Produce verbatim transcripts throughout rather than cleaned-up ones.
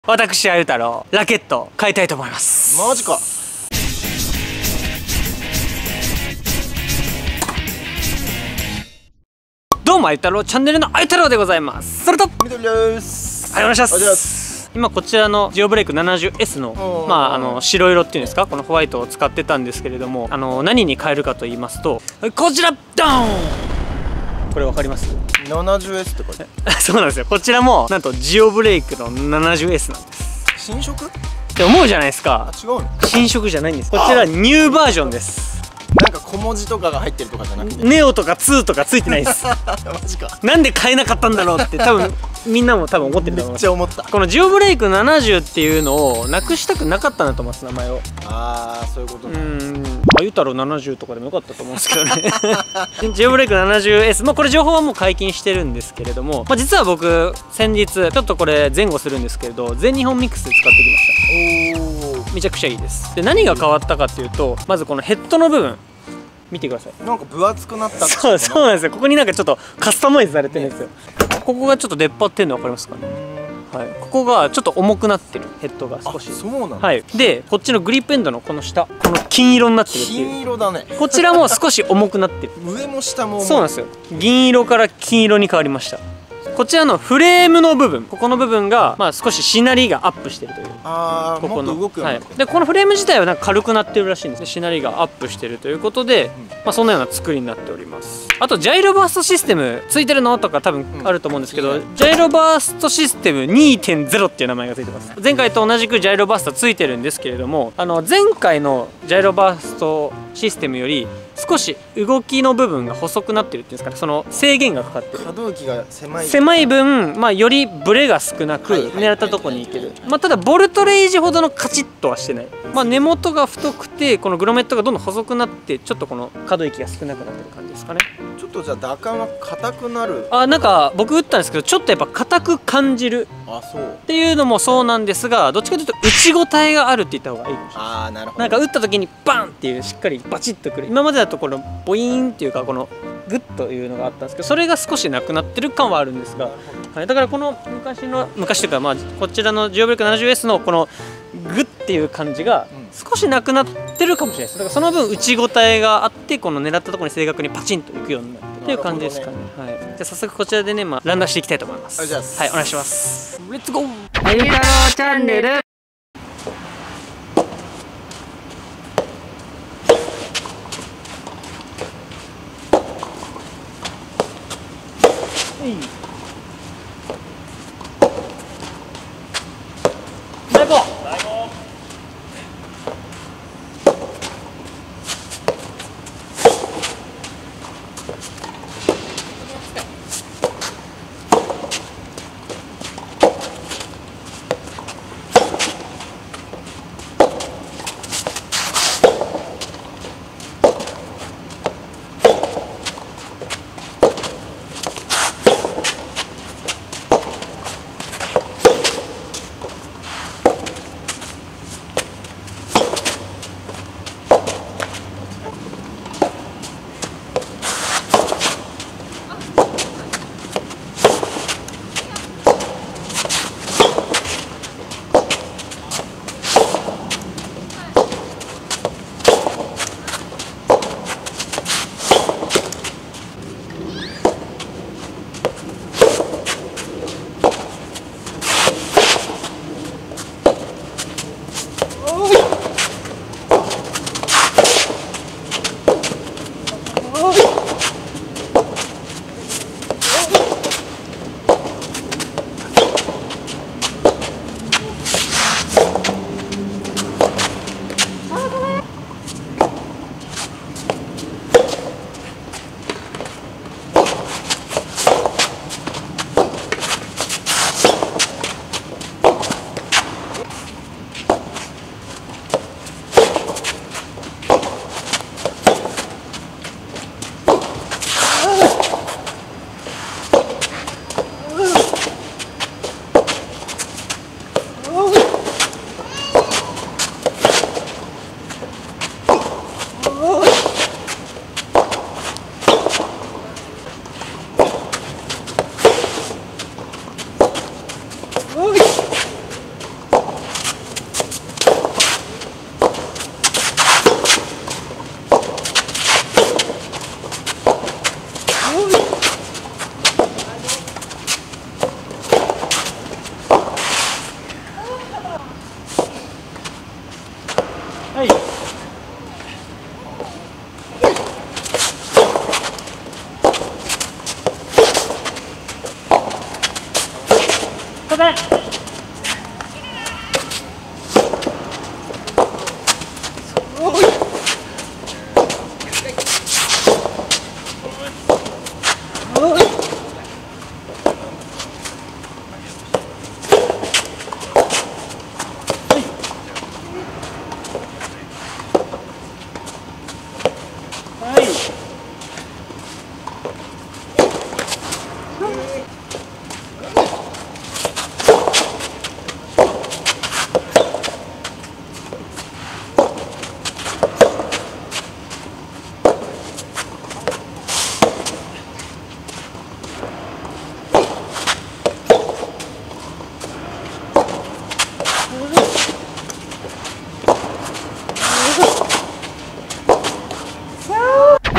私あゆ太郎ラケット買いたいと思います。 マジか。 どうもあゆ太郎チャンネルのあゆ太郎でございます。それと緑です。 はい、お願いします。今こちらのジオブレイク ななじゅうエス のまああの白色っていうんですか、このホワイトを使ってたんですけれども、あの何に変えるかと言いますと、こちらドーン、これわかります？ ななじゅうエス って書いてある。 そうなんですよ。こちらもなんとジオブレイクの ななじゅうエス なんです。 新色って思うじゃないですか。 違うの？ 新色じゃないんです。こちらニューバージョンです。 なんか小文字とかが入ってるとかじゃなくてネオとかツーとかついてないです。 マジか。 なんで買えなかったんだろうって多分みんなも多分思ってると思います。 めっちゃ思った。 このジオブレイクななじゅうっていうのをなくしたくなかったんだと思います、名前を。 ああ、そういうことうね。 ん、あゆ太郎ななじゅうとかでもよかったと思うんですけどね。ジオブレイク ななじゅうエス、まあこれ情報はもう解禁してるんですけれども、まあ、実は僕先日ちょっとこれ前後するんですけれど、全日本ミックスで使ってきました。おお、めちゃくちゃいいです。で、何が変わったかっていうと、まずこのヘッドの部分見てください。 なんか分厚くなった。 そうそうなんですよ。ここになんかちょっとカスタマイズされてるんですよ。ここがちょっと出っ張ってるの分かりますかね。はい、ここがちょっと重くなってる、ヘッドが少し。 そうなんだ。 はい。で、こっちのグリップエンドのこの下、この金色になってるっていう。 金色だね。 こちらも少し重くなってる。 上も下も重い。 そうなんですよ。銀色から金色に変わりました。こちらのフレームの部分、ここの部分がまあ少ししなりがアップしてるという。 ああ、 ここのもっと動くようになってる。 でこのフレーム自体はなんか軽くなってるらしいんですね。しなりがアップしてるということで、まあそんなような作りになっております。あとジャイロバーストシステムついてるのとか多分あると思うんですけど、うん、ジャイロバーストシステム にてんゼロ っていう名前がついてます。前回と同じくジャイロバーストついてるんですけれども、あの前回のジャイロバーストシステムより少し動きの部分が細くなってるっていうんですかね、その制限がかかってる。 可動域が狭い狭い分、まあ、よりブレが少なく狙ったところにいける。まあ、ただボルトレージほどのカチッとはしてない。まあ、根元が太くてこのグロメットがどんどん細くなって、ちょっとこの可動域が少なくなってる感じですかね。ちょっとじゃあ打感は硬くなる。 あ、なんか僕打ったんですけど、ちょっとやっぱ硬く感じる。 あ、そうっていうのもそうなんですが、どっちかというと打ち応えがあるって言った方がいいかもしれない。 ああ、なるほど。 なんか打った時にバンっていうしっかりバチッとくる。今までだとこのボイーンっていうか、このグッというのがあったんですけど、それが少しなくなってる感はあるんですが、はい、だからこの昔の昔というか、まあこちらのジオブレイク ななじゅうエス のこのグッっていう感じが少しなくなってるかもしれないです。だからその分打ち応えがあって、この狙ったところに正確にパチンといくようになるっていう感じですかね。はい。じゃあ早速こちらでね、まあランダーしていきたいと思います。はい、お願いします。レッツゴー。あゆ太郎チャンネル。大悟。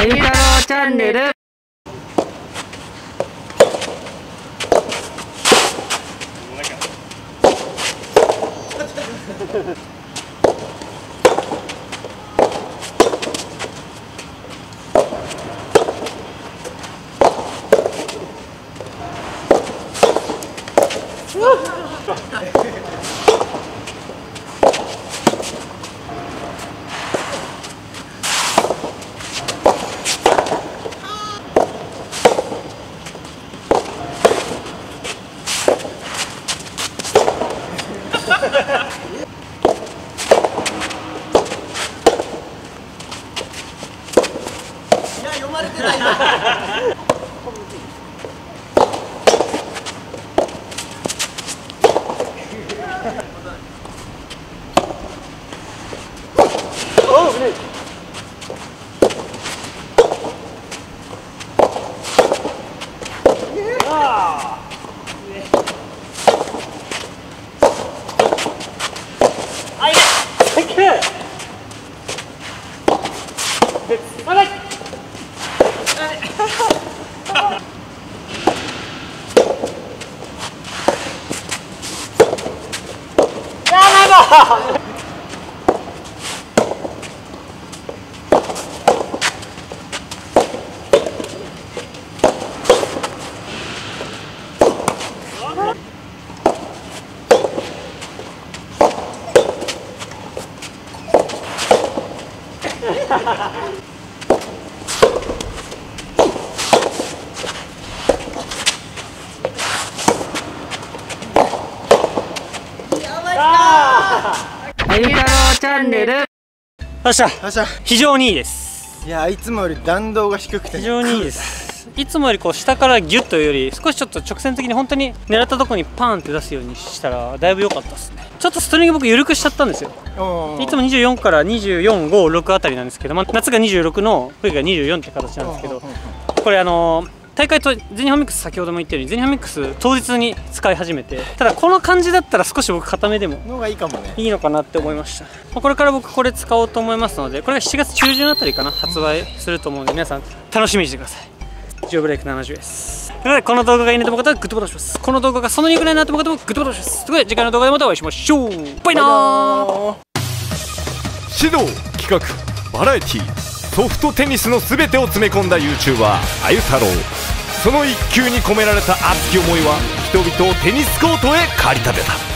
あゆ太郎チャンネル。 いや、読まれてないな。あゆ太郎チャンネル。よっしゃ、 よっしゃ。 非常にいいです。 いや、いつもより弾道が低くて非常にいいです。いつもよりこう下からギュッというより少しちょっと直線的に本当に狙ったところにパーンって出すようにしたらだいぶ良かったですね。ちょっとストリング僕緩くしちゃったんですよ。いつもにじゅうよんからにじゅうよん、ご、ろくあたりなんですけど、まあ、夏がにじゅうろくの冬がにじゅうよんって形なんですけど、これあのー大会と全日本ミックス、先ほども言ったように全日本ミックス当日に使い始めて、ただこの感じだったら少し僕固めでものがいいかもね。 いいのかなって思いました。これから僕これ使おうと思いますので、これがしちがつ中旬あたりかな発売すると思うんで、皆さん楽しみにしてください。ジオブレイクななじゅうです。ということでこの動画がいいなと思う方はグッドボタン押します。この動画がそんなに良くないなと思う方もグッドボタン押します。ということで次回の動画でまたお会いしましょう。バイナー。 指導、企画、バラエティ、ソフトテニスの全てを詰め込んだ YouTuber あゆ太郎。その一球に込められた熱き思いは人々をテニスコートへ駆り立てた。